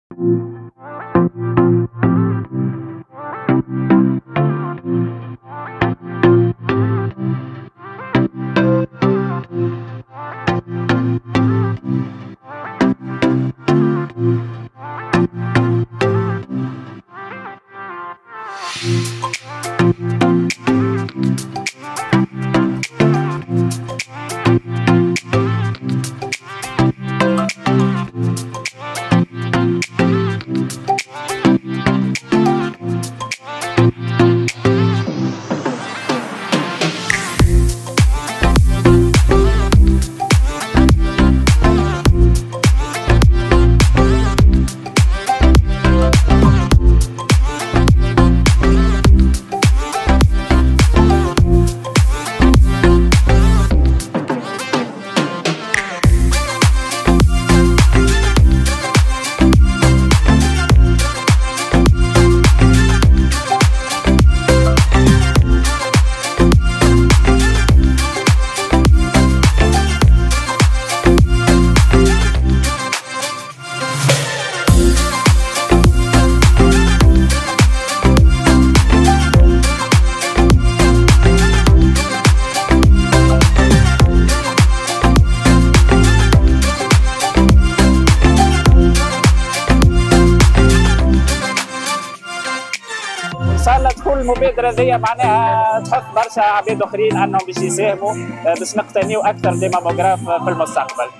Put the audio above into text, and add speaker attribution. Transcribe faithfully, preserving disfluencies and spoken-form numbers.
Speaker 1: ان شاء الله تكون المبادره دي معناها تحث برشا عباد اخرين انهم باش يساهموا باش نقتنيوا اكثر دي ماموغراف في المستقبل.